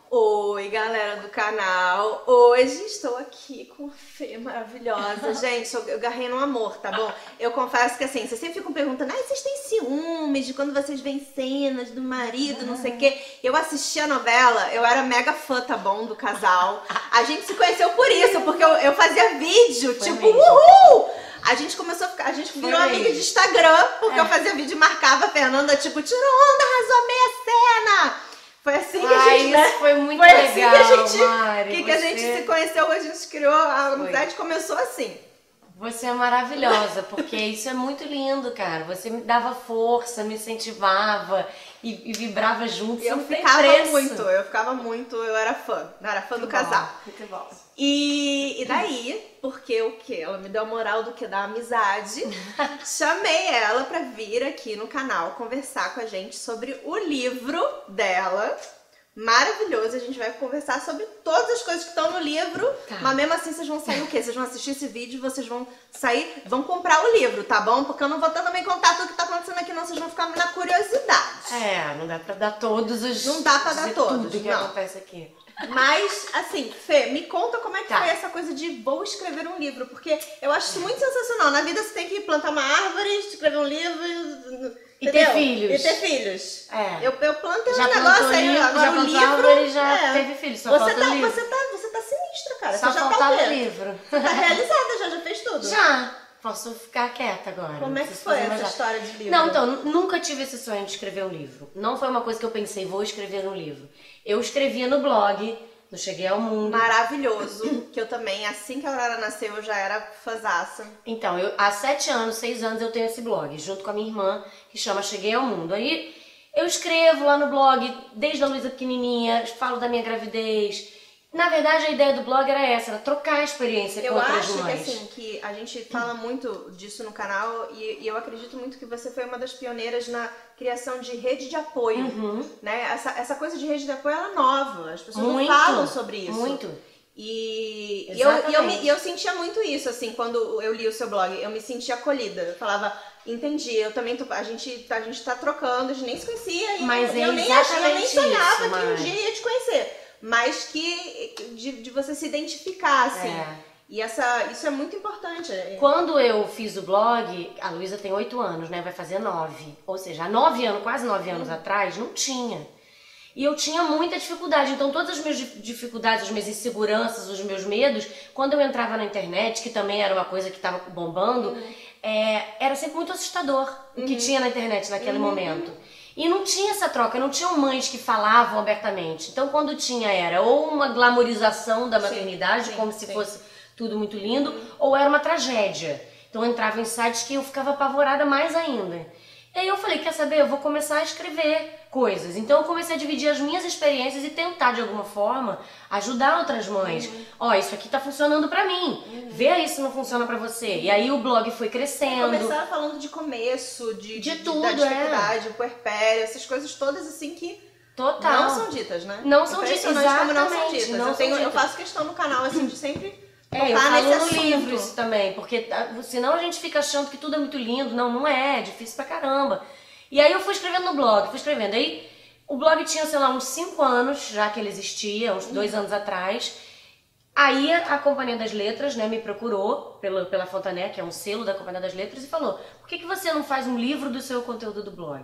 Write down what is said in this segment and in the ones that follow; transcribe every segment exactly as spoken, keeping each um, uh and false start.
Oi, galera do canal. Hoje estou aqui com a Fê maravilhosa. Gente, eu, eu garrei no amor, tá bom? Eu confesso que assim, vocês sempre ficam perguntando, ah, vocês têm ciúmes de quando vocês veem cenas do marido, não sei o quê. Eu assisti a novela, eu era mega fã, tá bom, do casal. A gente se conheceu por isso, porque eu, eu fazia vídeo, Foi tipo, mesmo. uhul! A gente começou a ficar, a gente virou amiga de Instagram, porque é. eu fazia vídeo e marcava a Fernanda, tipo, tirou onda, arrasou a meia cena! Foi assim que a gente, Ai, né? Isso foi muito foi legal, assim que a gente, Mari, que, que a gente se conheceu, a gente criou, a amizade começou assim. Você é maravilhosa, porque isso é muito lindo, cara. Você me dava força, me incentivava e, e vibrava junto. Eu não ficava tem preço. muito, eu ficava muito, eu era fã, eu era fã muito do bom, casal. Muito bom. E, e daí, porque o que? Ela me deu a moral do que? Da amizade. Chamei ela pra vir aqui no canal conversar com a gente sobre o livro dela. Maravilhoso, a gente vai conversar sobre todas as coisas que estão no livro, tá. Mas mesmo assim vocês vão sair o quê? Vocês vão assistir esse vídeo, vocês vão sair, vão comprar o livro, tá bom? Porque eu não vou também contar tudo que tá acontecendo aqui, não, vocês vão ficar na curiosidade. É, não dá pra dar todos os... Não dá pra dar todos, tudo que não. acontece aqui. Mas, assim, Fê, me conta como é que tá. foi essa coisa de vou escrever um livro, porque eu acho isso muito sensacional. Na vida você tem que plantar uma árvore, escrever um livro... E Entendeu? ter filhos. E ter filhos. É. Eu, eu plantei já um negócio aí, livro, agora já o livro... árvore, já é. teve filhos, só você falta tá, o livro. Você tá, você tá sinistra, cara. Só você já faltava tá o livro. Você tá realizada, já, já fez tudo. Já. Posso ficar quieta agora. Como é que foi essa história de livro? Não, então, nunca tive esse sonho de escrever um livro. Não foi uma coisa que eu pensei, vou escrever um livro. Eu escrevia no blog, no Cheguei ao Mundo. Maravilhoso, que eu também, assim que a Aurora nasceu, eu já era fãzaça. Então, eu, há sete anos, seis anos eu tenho esse blog, junto com a minha irmã, que chama Cheguei ao Mundo. Aí eu escrevo lá no blog, desde a Luísa pequenininha, falo da minha gravidez. Na verdade, a ideia do blog era essa, era trocar a experiência eu com outras acho mães. que assim, que a gente fala muito disso no canal e, e eu acredito muito que você foi uma das pioneiras na criação de rede de apoio, uhum. né? Essa, essa coisa de rede de apoio é nova, as pessoas muito, não falam sobre isso. Muito. E, e, eu, e, eu, me, e eu sentia muito isso, assim, quando eu li o seu blog, eu me sentia acolhida. Eu falava, entendi, eu também tô, a gente, a gente tá trocando, a gente nem se conhecia. Mas eu, é eu, nem, achava, eu nem sonhava isso, que mas... um dia ia te conhecer. Mas que de, de você se identificar, assim. É. E essa, isso é muito importante. Quando eu fiz o blog, a Luísa tem oito anos, né? Vai fazer nove. Ou seja, há nove anos, quase nove anos hum. atrás, não tinha. E eu tinha muita dificuldade. Então, todas as minhas dificuldades, as minhas inseguranças, os meus medos, quando eu entrava na internet, que também era uma coisa que estava bombando, uhum. é, era sempre muito assustador uhum. o que tinha na internet naquele uhum. momento. E não tinha essa troca, não tinham mães que falavam abertamente. Então, quando tinha, era ou uma glamorização da maternidade, sim, sim, como se sim. fosse tudo muito lindo, uhum. ou era uma tragédia. Então, eu entrava em sites que eu ficava apavorada mais ainda. E aí eu falei, quer saber, eu vou começar a escrever coisas. Então, eu comecei a dividir as minhas experiências e tentar, de alguma forma, ajudar outras mães. Uhum. Ó, isso aqui tá funcionando pra mim. Uhum. Vê aí se não funciona pra você. E aí o blog foi crescendo. Começar falando de começo, de, de, de tudo, da dificuldade, é. o puerpério, essas coisas todas assim que Total. não são ditas, né? Não são ditas, exatamente. Como não são ditas. Não eu, tenho, são eu faço questão no canal assim de sempre É, eu falo no livro isso também, porque senão a gente fica achando que tudo é muito lindo. Não, não é, é difícil pra caramba. E aí eu fui escrevendo no blog, fui escrevendo. Aí o blog tinha, sei lá, uns cinco anos, já que ele existia, uns dois anos atrás. Aí a Companhia das Letras, né, me procurou pela, pela Fontané, que é um selo da Companhia das Letras, e falou, por que, que você não faz um livro do seu conteúdo do blog?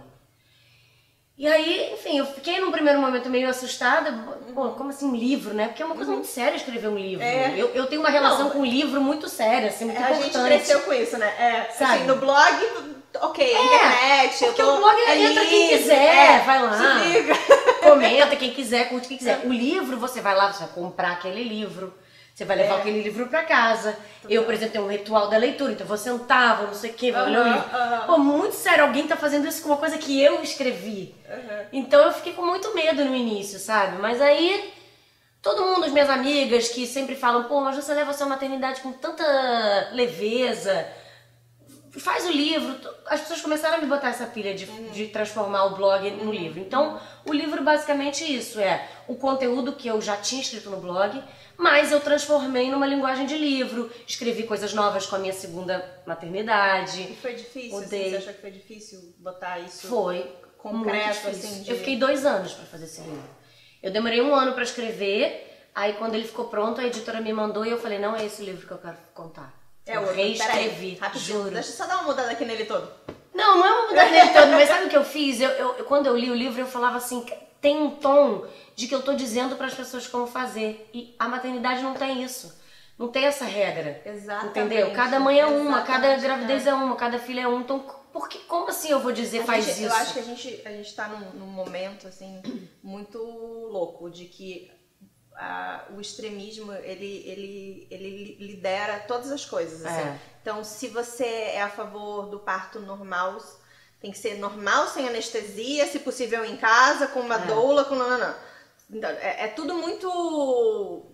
E aí, enfim, eu fiquei num primeiro momento meio assustada, pô, como assim um livro, né? Porque é uma coisa muito séria escrever um livro. É. Eu, eu tenho uma relação não, com o livro muito séria, assim, muito é, importante. A gente cresceu com isso, né? É, sabe? Assim, no blog... Ok, é, internet, porque eu tô o blog ali, entra quem quiser, é, vai lá, se liga. comenta quem quiser, curte quem quiser. O livro, você vai lá, você vai comprar aquele livro, você vai levar é. aquele livro pra casa. Tudo eu, por exemplo, tenho um ritual da leitura, então eu vou sentar, vou não sei o que, vou uh -huh, ler o livro. Uh -huh. Pô, muito sério, alguém tá fazendo isso com uma coisa que eu escrevi. Uh -huh. Então eu fiquei com muito medo no início, sabe? Mas aí... Todo mundo, as minhas amigas que sempre falam, pô, mas você leva a sua maternidade com tanta leveza, faz o livro. As pessoas começaram a me botar essa pilha de, uhum. de transformar o blog no livro. Então, o livro basicamente isso, é o conteúdo que eu já tinha escrito no blog, mas eu transformei numa linguagem de livro, escrevi coisas novas com a minha segunda maternidade. E foi difícil? Assim, você achou que foi difícil botar isso foi concreto? Assim, de... Eu fiquei dois anos para fazer esse livro. Eu demorei um ano pra escrever, aí quando ele ficou pronto, a editora me mandou e eu falei, não é esse livro que eu quero contar. É eu outro, reescrevi, rapidinho, juro. Deixa eu só dar uma mudada aqui nele todo. Não, não é uma mudada nele todo, mas sabe o que eu fiz? Eu, eu, quando eu li o livro, eu falava assim, tem um tom de que eu tô dizendo para as pessoas como fazer. E a maternidade não tem isso. Não tem essa regra. Exatamente. Entendeu? Cada mãe é uma, Exatamente, cada gravidez é. é uma, cada filho é um. Então, por que, como assim eu vou dizer A faz gente, isso? Eu acho que a gente, a gente tá num, num momento, assim, muito louco de que uh, o extremismo, ele, ele, ele lidera todas as coisas, assim. É. Então, se você é a favor do parto normal, tem que ser normal, sem anestesia, se possível em casa, com uma É. doula, com... Não, não, não. Então, é, é tudo muito...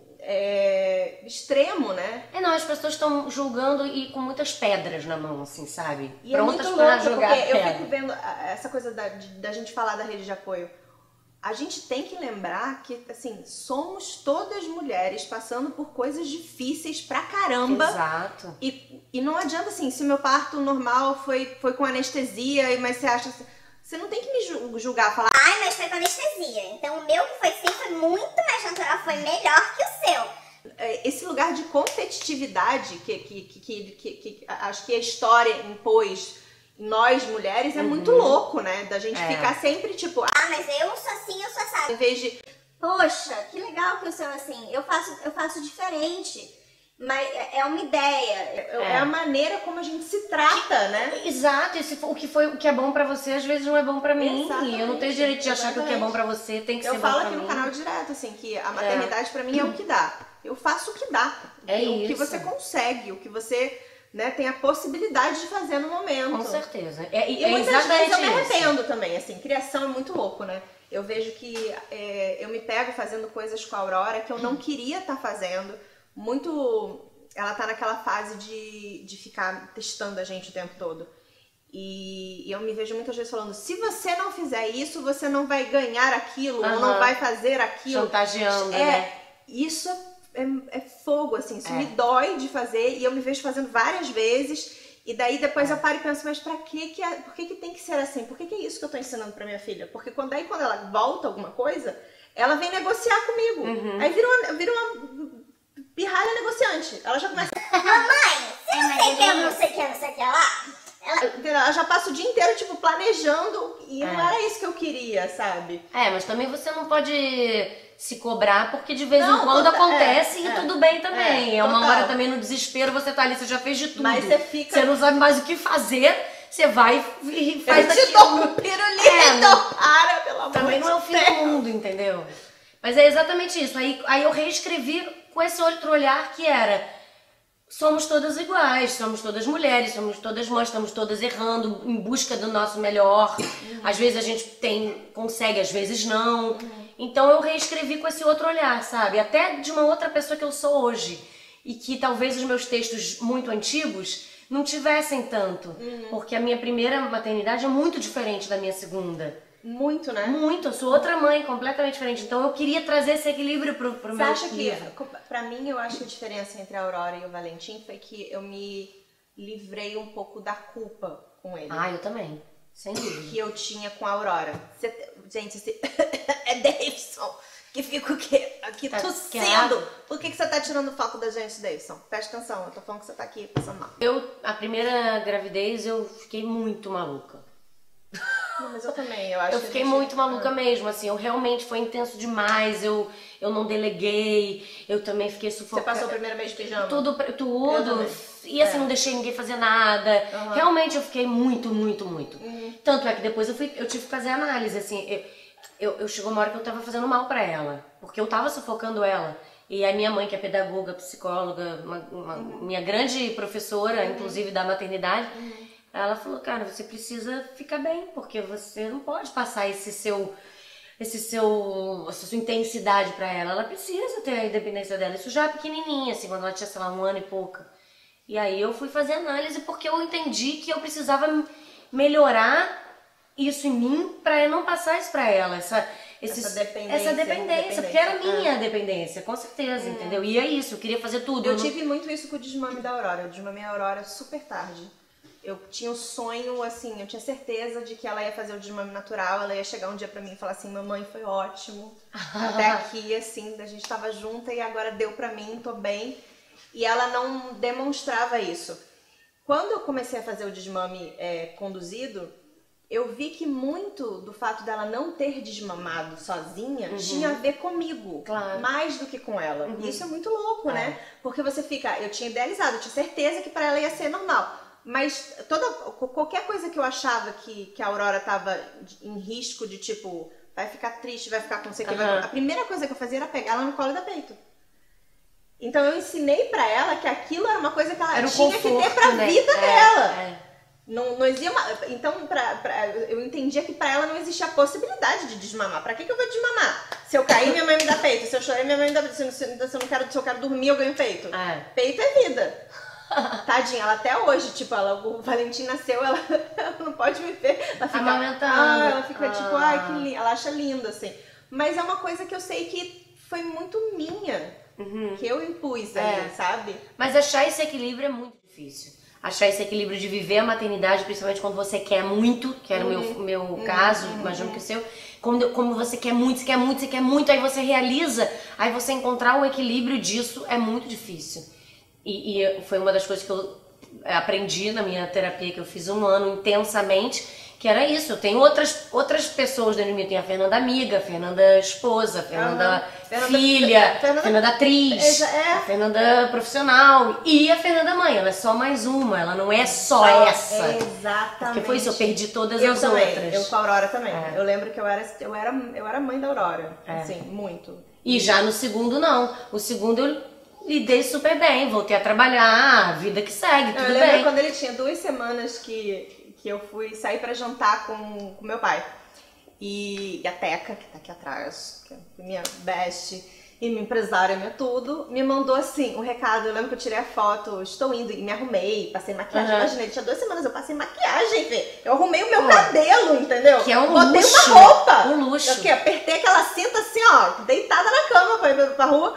É, extremo, né? É, não, as pessoas estão julgando e com muitas pedras na mão, assim, sabe? E Prontas é muito pra louco, jogar porque eu pedra. fico vendo essa coisa da, de, da gente falar da rede de apoio. A gente tem que lembrar que, assim, somos todas mulheres passando por coisas difíceis pra caramba. Exato. E, e não adianta, assim, se o meu parto normal foi, foi com anestesia, mas você acha... Você não tem que me julgar, falar... Ai, mas foi com anestesia. Então o meu que foi sim foi muito mais natural, foi melhor que o seu. Esse lugar de competitividade que, que, que, que, que, que acho que a história impôs em nós mulheres é uhum. muito louco, né? Da gente é. ficar sempre tipo... Ah, mas eu sou assim, eu sou assado. Em vez de... Poxa, que legal que eu sou assim. Eu faço, eu faço diferente. Mas é uma ideia, é. é a maneira como a gente se trata, né? Exato, e se for, o, que foi, o que é bom pra você às vezes não é bom pra mim. Exatamente. E eu não tenho direito de achar que o que é bom pra você tem que eu ser bom pra mim. Eu falo aqui no canal direto, assim, que a maternidade é. pra mim é o que dá. Eu faço o que dá. É o isso. O que você consegue, o que você né, tem a possibilidade de fazer no momento. Com certeza. É, e é muitas exatamente vezes eu me isso. arrependo também, assim, criação é muito louco, né? Eu vejo que é, eu me pego fazendo coisas com a Aurora que eu não queria estar tá fazendo. Muito... Ela tá naquela fase de, de ficar testando a gente o tempo todo. E, e eu me vejo muitas vezes falando, se você não fizer isso, você não vai ganhar aquilo, uhum. ou não vai fazer aquilo. Chantageando, é, né? Isso é, é fogo, assim, isso é. me dói de fazer. E eu me vejo fazendo várias vezes. E daí depois é. eu paro e penso, mas pra que que é, por que que tem que ser assim? Por que que é isso que eu tô ensinando pra minha filha? Porque quando, aí quando ela volta alguma coisa, ela vem negociar comigo. Uhum. Aí vira uma... Vira uma pirralha negociante. Ela já começa... Mamãe, você não sei o que, eu não sei o que, eu não sei o que lá. Ela... Ela já passa o dia inteiro, tipo, planejando e é. não era isso que eu queria, sabe? É, mas também você não pode se cobrar, porque de vez não, em quando toda... acontece é, e é, tudo bem também. É, é uma total. hora também no desespero, você tá ali, você já fez de tudo. Mas você fica... Você não sabe mais o que fazer, você vai e faz eu te dou um pirulito, é, não... para, pelo amor também não é o fim do mundo, entendeu? Mas é exatamente isso. Aí, aí eu reescrevi com esse outro olhar que era, somos todas iguais, somos todas mulheres, somos todas mães, estamos todas errando em busca do nosso melhor. Uhum. Às vezes a gente tem, consegue, às vezes não. Uhum. Então eu reescrevi com esse outro olhar, sabe? Até de uma outra pessoa que eu sou hoje. E que talvez os meus textos muito antigos não tivessem tanto. Uhum. Porque a minha primeira maternidade é muito diferente da minha segunda. Muito, né? Muito, eu sou outra mãe, completamente diferente. Então eu queria trazer esse equilíbrio pro, pro meu Você acha livro. que, pra mim, eu acho que a diferença entre a Aurora e o Valentim foi que eu me livrei um pouco da culpa com ele. Ah, eu também, sem dúvida. Que eu tinha com a Aurora. Você, gente, esse é Davidson, que fica o quê? Aqui tá tossindo. Por que, que você tá tirando o foco da gente, Davidson? Presta atenção, eu tô falando que você tá aqui passando mal. Eu, a primeira gravidez, eu fiquei muito maluca. Não, mas eu também, eu acho Eu que fiquei gente... muito maluca mesmo, assim, eu realmente foi intenso demais, eu, eu não deleguei, eu também fiquei sufocada. Você passou o primeiro mês de pijama? Tudo, tudo, e assim, é. não deixei ninguém fazer nada, uhum. realmente eu fiquei muito, muito, muito. Uhum. Tanto é que depois eu, fui, eu tive que fazer análise, assim, eu, eu, eu chegou uma hora que eu tava fazendo mal pra ela, porque eu tava sufocando ela. E a minha mãe, que é pedagoga, psicóloga, uma, uma, uhum. minha grande professora, uhum. inclusive da maternidade, uhum. ela falou, cara, você precisa ficar bem, porque você não pode passar esse seu, esse seu, essa sua intensidade pra ela. Ela precisa ter a independência dela. Isso já é pequenininha, assim, quando ela tinha, sei lá, um ano e pouca. E aí eu fui fazer análise porque eu entendi que eu precisava melhorar isso em mim pra eu não passar isso pra ela. Essa, esse, essa dependência. Essa dependência, porque era minha é. dependência, com certeza, hum. entendeu? E é isso, eu queria fazer tudo. Eu, eu tive não... muito isso com o desmame da Aurora. Eu desmamei a Aurora super tarde. eu tinha um sonho, assim, eu tinha certeza de que ela ia fazer o desmame natural, ela ia chegar um dia pra mim e falar assim, mamãe, foi ótimo, até aqui, assim, a gente tava junta e agora deu pra mim, tô bem. E ela não demonstrava isso. Quando eu comecei a fazer o desmame é, conduzido, eu vi que muito do fato dela não ter desmamado sozinha uhum. tinha a ver comigo, claro. mais do que com ela. Uhum. Isso é muito louco, é. né? Porque você fica, eu tinha idealizado, eu tinha certeza que pra ela ia ser normal. Mas toda, qualquer coisa que eu achava que, que a Aurora tava em risco de tipo, vai ficar triste, vai ficar com não sei o que, vai... a primeira coisa que eu fazia era pegar ela no colo da peito. Então eu ensinei pra ela que aquilo era uma coisa que ela era tinha conforto, que ter pra né? vida é, dela. É. Não, não existia uma... Então pra, pra, eu entendia que pra ela não existia a possibilidade de desmamar. Pra que, que eu vou desmamar? Se eu cair, minha mãe me dá peito. Se eu chorar, minha mãe me dá peito. Se eu, se eu, não, quero, se eu quero dormir, eu ganho peito. É. Peito é vida. Tadinha, ela até hoje, tipo, ela, o Valentim nasceu, ela, ela não pode me ver. Ela fica, amamentando. Ah, ela fica ah. tipo, ai, que lindo. Ela acha lindo, assim. Mas é uma coisa que eu sei que foi muito minha. Uhum. Que eu impus ali, é. sabe? Mas achar esse equilíbrio é muito difícil. Achar esse equilíbrio de viver a maternidade, principalmente quando você quer muito, que era o uhum. meu, meu uhum. caso, uhum. imagino que o seu. Como, como você quer muito, você quer muito, você quer muito, aí você realiza. Aí você encontrar o equilíbrio disso é muito difícil. E, e foi uma das coisas que eu aprendi na minha terapia, que eu fiz um ano intensamente, que era isso. Eu tenho outras, outras pessoas dentro de mim. Eu tenho a Fernanda amiga, a Fernanda esposa, a Fernanda uhum. filha, Fernanda, Fernanda, Fernanda atriz, é. a Fernanda profissional e a Fernanda mãe. Ela é só mais uma, ela não é só, só essa. É exatamente. Porque foi isso, eu perdi todas eu as também, outras. Eu com a Aurora também. É. Eu lembro que eu era, eu era, eu era mãe da Aurora, é. assim, muito. E já no segundo não. O segundo eu lidei super bem, voltei a trabalhar, vida que segue, tudo bem. Eu lembro bem. Quando ele tinha duas semanas que, que eu fui sair pra jantar com o meu pai. E, e a Teca, que tá aqui atrás, que é minha best e minha empresária, minha tudo, me mandou assim, um recado. Eu lembro que eu tirei a foto, estou indo e me arrumei, passei maquiagem. Uhum. Imagina, ele tinha duas semanas, eu passei maquiagem, Fê. Eu arrumei o meu uhum. cabelo, entendeu? Que é um Botei luxo. uma roupa. Um luxo. Eu aqui, apertei aquela cinta assim, ó, deitada na cama pra ir pra rua.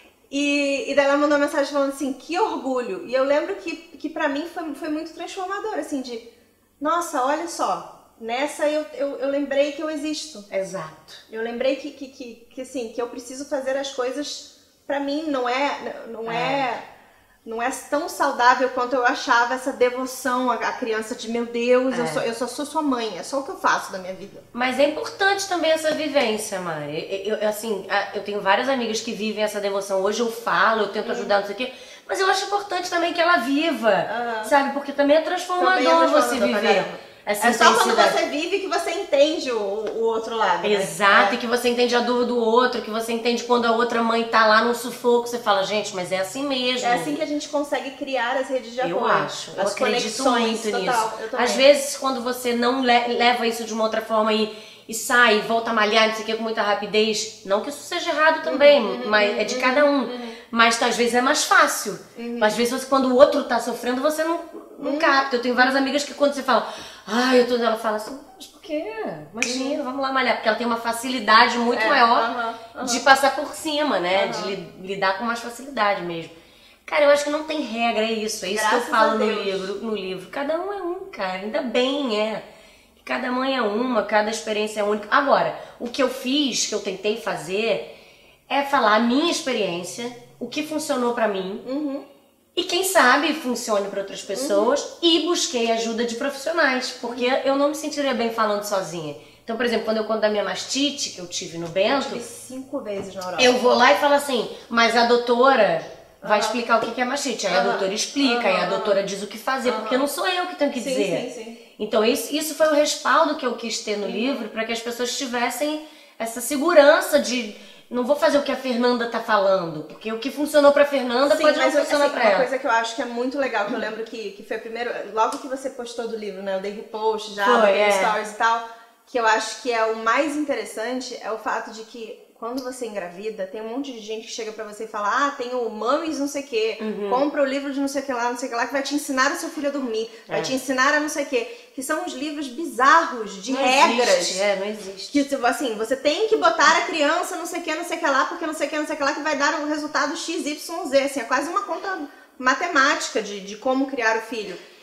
E, e daí ela mandou uma mensagem falando assim, que orgulho. E eu lembro que, que pra mim foi, foi muito transformador, assim, de... Nossa, olha só, nessa eu, eu, eu lembrei que eu existo. Exato. Eu lembrei que, que, que, que, assim, que eu preciso fazer as coisas pra mim. Não é... Não é. é Não é tão saudável quanto eu achava essa devoção à criança de meu Deus, é. eu, só, eu só sou sua mãe, é só o que eu faço da minha vida. Mas é importante também essa vivência, Mari. Eu, eu, assim, eu tenho várias amigas que vivem essa devoção. Hoje eu falo, eu tento hum. ajudar, não sei o quê. Mas eu acho importante também que ela viva, uhum. sabe? Porque também é transformador, também é transformador você viver. Essa é só quando você vive que você entende o, o outro lado. Exato, né? E que você entende a dor do outro, que você entende quando a outra mãe tá lá no sufoco, você fala, gente, mas é assim mesmo. É assim que a gente consegue criar as redes de apoio. Eu acho, eu as acredito muito total, nisso. Eu Às vezes, quando você não le leva isso de uma outra forma e, e sai, volta a malhar, não sei o que, com muita rapidez, não que isso seja errado também, uhum, mas uhum, é de cada um. Uhum. Mas às vezes é mais fácil. Uhum. Às vezes, você, quando o outro tá sofrendo, você não, não uhum. capta. Eu tenho várias amigas que quando você fala, ai, eu tô... ela fala assim, mas por quê? Imagina, uhum. vamos lá malhar. Porque ela tem uma facilidade muito é, maior uhum, uhum. de passar por cima, né? Uhum. De li lidar com mais facilidade mesmo. Cara, eu acho que não tem regra, é isso. É isso Graças que eu falo no livro, no livro. Cada um é um, cara. Ainda bem, é. Cada mãe é uma, cada experiência é única. Agora, o que eu fiz, que eu tentei fazer, é falar a minha experiência, o que funcionou pra mim, uhum. e quem sabe funcione para outras pessoas, uhum. e busquei ajuda de profissionais, porque uhum. eu não me sentiria bem falando sozinha. Então, por exemplo, quando eu conto da minha mastite, que eu tive no Bento... Eu tive cinco vezes na Europa. Eu vou lá e falo assim, mas a doutora... vai uhum. explicar o que é mastite. Aí uhum. a doutora explica, uhum. aí a doutora diz o que fazer, uhum. porque não sou eu que tenho que sim, dizer. Sim, sim. Então isso, isso foi o respaldo que eu quis ter no uhum. livro, para que as pessoas tivessem essa segurança de... Não vou fazer o que a Fernanda tá falando, porque o que funcionou pra Fernanda sim, pode não funcionar assim, pra ela. Uma coisa que eu acho que é muito legal, que eu lembro que, que foi o primeiro... Logo que você postou do livro, né? Eu dei repost já, foi, dei é. stories e tal, que eu acho que é o mais interessante é o fato de que quando você engravida, tem um monte de gente que chega pra você e fala, ah, tem o Mamis não sei o quê, uhum. compra o livro de não sei o que lá, não sei o que lá, que vai te ensinar o seu filho a dormir, é. vai te ensinar a não sei o quê. Que são uns livros bizarros, de não regras. Existe, é, não existe. Que, tipo assim, você tem que botar a criança não sei o que, não sei o que lá, porque não sei o que, não sei o que lá, que vai dar o resultado X Y Z. Assim, é quase uma conta matemática de, de como criar o filho.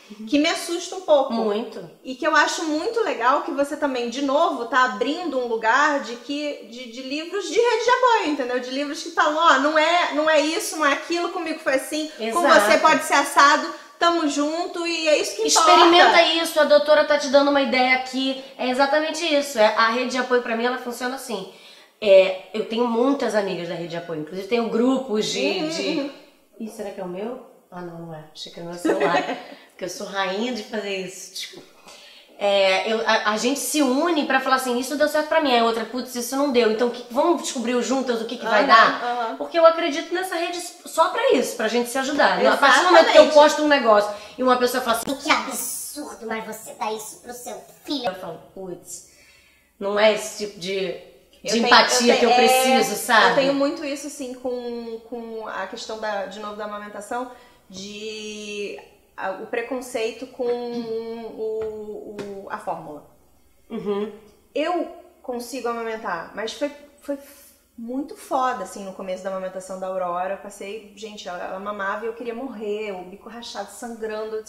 que me assusta um pouco. Muito. E que eu acho muito legal que você também, de novo, tá abrindo um lugar de, que, de, de livros de rede de apoio, entendeu? De livros que falam, ó, não é, não é isso, não é aquilo, comigo foi assim, Exato. com você pode ser assado, tamo junto e é isso que importa. Experimenta isso, a doutora tá te dando uma ideia aqui, é exatamente isso. É, a rede de apoio pra mim, ela funciona assim. É, eu tenho muitas amigas da rede de apoio, inclusive tenho grupos de... Uhum, de... uhum. Ih, será que é o meu? Ah, não, não é. Achei que era o meu celular. Porque eu sou rainha de fazer isso, desculpa. É, eu, a, a gente se une pra falar assim, isso deu certo pra mim. Aí outra, putz, isso não deu. Então que, vamos descobrir juntas o que, que vai Uhum, dar? uhum. Porque eu acredito nessa rede só pra isso, pra gente se ajudar. A partir do Exatamente. momento que eu posto um negócio e uma pessoa fala assim, Que absurdo, mas você dá isso pro seu filho. eu falo, putz, não é esse tipo de, de Eu tenho- empatia eu que eu tenho- preciso, é, sabe? Eu tenho muito isso, assim, com, com a questão, da, de novo, da amamentação, de a- o preconceito com o, o- a fórmula. Uhum. Eu consigo amamentar, mas foi, foi muito foda, assim, no começo da amamentação da Aurora. Eu passei, gente, ela, ela mamava e eu queria morrer, o bico rachado, sangrando.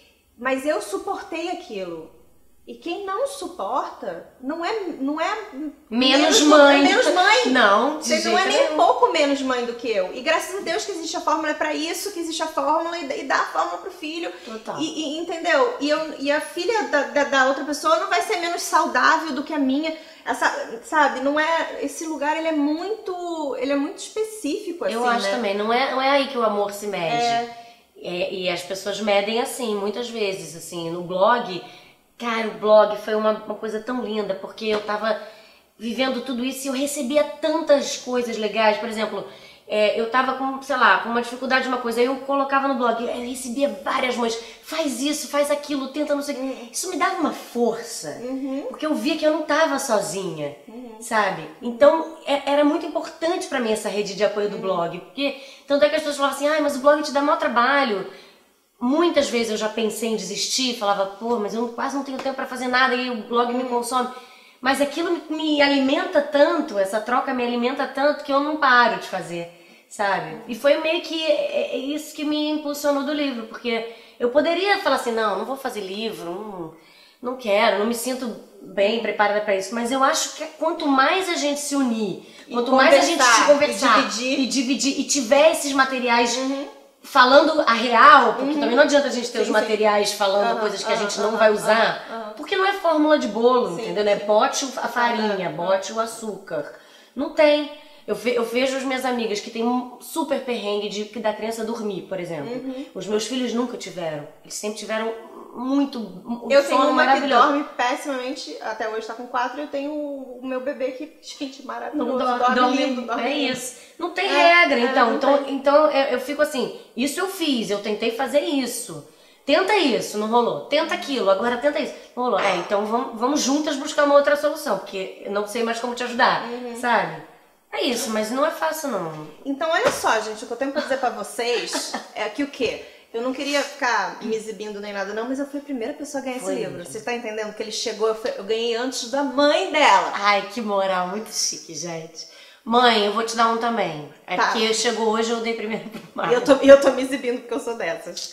Mas eu suportei aquilo. E quem não suporta, não é, não é Menos mãe. É menos mãe. Não, de Você jeito não é nem nenhum. um pouco menos mãe do que eu. E graças a Deus que existe a fórmula, é pra isso que existe a fórmula e, e dá a fórmula pro filho. Total. E, e- entendeu? E, eu, e a filha da, da, da outra pessoa não vai ser menos saudável do que a minha. Essa, sabe, não é. Esse lugar ele é muito. Ele é muito específico, assim. Eu acho né? também, não é, não é aí que o amor se mede. É. É, e as pessoas medem assim, muitas vezes, assim, no blog. Cara, o blog foi uma, uma coisa tão linda, porque eu tava vivendo tudo isso e eu recebia tantas coisas legais. Por exemplo, é, eu tava com, sei lá, com uma dificuldade de uma coisa, aí eu colocava no blog, eu recebia várias mães, faz isso, faz aquilo, tenta não sei o que. Isso me dava uma força, Uhum. porque eu via que eu não tava sozinha, Uhum. sabe? Então, é- era muito importante pra mim essa rede de apoio do blog, porque tanto é que as pessoas falavam assim, ai, mas o blog te dá mau trabalho. Muitas vezes eu já pensei em desistir, falava, pô, mas eu quase não tenho tempo pra fazer nada e o blog me consome. Mas aquilo me, me alimenta tanto, essa troca me alimenta tanto que eu não paro de fazer, sabe? E foi meio que é, é isso que me impulsionou do livro, porque eu poderia falar assim, não, não vou fazer livro, não, não quero, não me sinto bem preparada pra isso, mas eu acho que quanto mais a gente se unir, E quanto mais a gente conversar, se conversar e dividir. e dividir e tiver esses materiais falando a real, porque também não adianta a gente ter Sim, os sim. materiais falando Aham, coisas que a aham, gente não aham, vai usar, aham, aham. porque não é fórmula de bolo, Sim, entendeu? É sim. bote a farinha, Aham, bote o açúcar. Não tem. Eu, ve- eu vejo as minhas amigas que têm um super perrengue de, que da criança dormir, por exemplo. Uhum. Os meus filhos nunca tiveram. Eles sempre tiveram muito um Eu tenho sono uma que maravilhoso. dorme pessimamente, até hoje tá com quatro, e eu tenho o meu bebê que, gente, maravilhoso, Não dorme, dorme, dorme, lindo, dorme é lindo. isso. Não tem É, regra, é, então. não então, tem. então eu, eu fico assim, isso eu fiz, eu tentei fazer isso. Tenta isso, não rolou. Tenta aquilo, agora tenta isso. Não rolou. É, então vamos, vamos juntas buscar uma outra solução, porque eu não sei mais como te ajudar, Uhum. sabe? É isso, mas não é fácil não. Então, olha só, gente, o que eu tenho pra dizer pra vocês é que o quê? Eu não queria ficar me exibindo nem nada, não, mas eu fui a primeira pessoa a ganhar Foi esse livro. mesmo. Você tá entendendo que ele chegou, eu, fui- eu ganhei antes da mãe dela. Ai, que moral, muito chique, gente. Mãe, eu vou te dar um também. É Tá. porque chegou hoje, eu dei primeiro pro E Marcos. eu tô, e eu tô me exibindo porque eu sou dessas.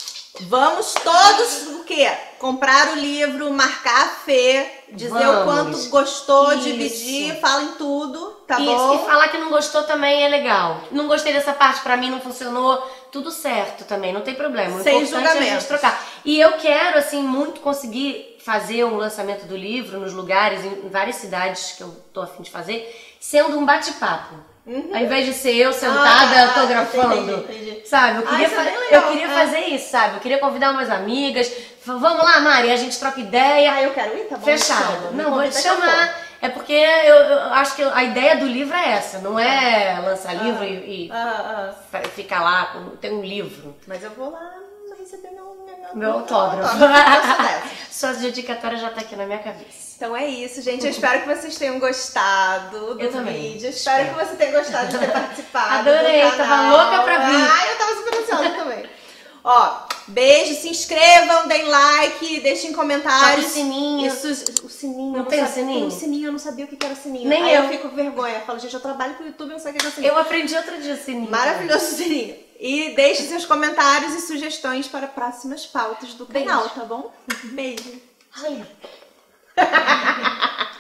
Vamos todos, o quê? Comprar o livro, marcar a Fê, dizer o Vamos. quanto gostou, Isso. dividir, fala em tudo, tá Isso, bom? e falar que não gostou também é legal. Não gostei dessa parte, pra mim não funcionou, tudo certo também, não tem problema. O Sem importante é a julgamentos. gente trocar. E eu quero, assim, muito conseguir fazer um lançamento do livro nos lugares, em várias cidades que eu tô a fim de fazer, sendo um bate-papo. Ao invés de ser eu sentada Ah, autografando, entendi, entendi. sabe? Eu Ah, queria, isso é fa- bem legal. eu queria É. fazer isso, sabe? Eu queria convidar umas amigas, fa- vamos lá, Mari, a gente troca ideia. Ah, eu quero ir, tá bom? me Fechado. chama, me Não, vou te convida que eu chamar. É porque eu, eu acho que a ideia do livro é essa, não é lançar livro Ah, e, e ah, ah. fa- ficar lá, com- tem um livro. Mas eu vou lá receber meu, meu, Meu autógrafo. eu sou dessa. Sua dedicatória já tá aqui na minha cabeça. Então é isso, gente. Eu espero que vocês tenham gostado do Eu também. vídeo. Espero, Espero. que você tenha gostado de ter participado. Adorei, do tava canal. louca pra vir. Ai, eu tava super ansiosa também. Ó, Beijo, se inscrevam, deem like, deixem comentários. Toca o sininho. Isso, o sininho. Não eu tem o sabia- sininho? Tem um sininho, eu não sabia o que que era o sininho. Nem Aí eu. eu. fico com vergonha. Eu falo, gente, eu trabalho pro YouTube, eu não sei o que que é o sininho. Eu aprendi outro dia o sininho. Maravilhoso o sininho. E deixe seus comentários e sugestões para próximas pautas do Beijo. canal, tá bom? Beijo. Ai.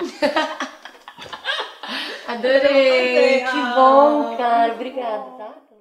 Adorei. Que bom, cara. Obrigada, tá?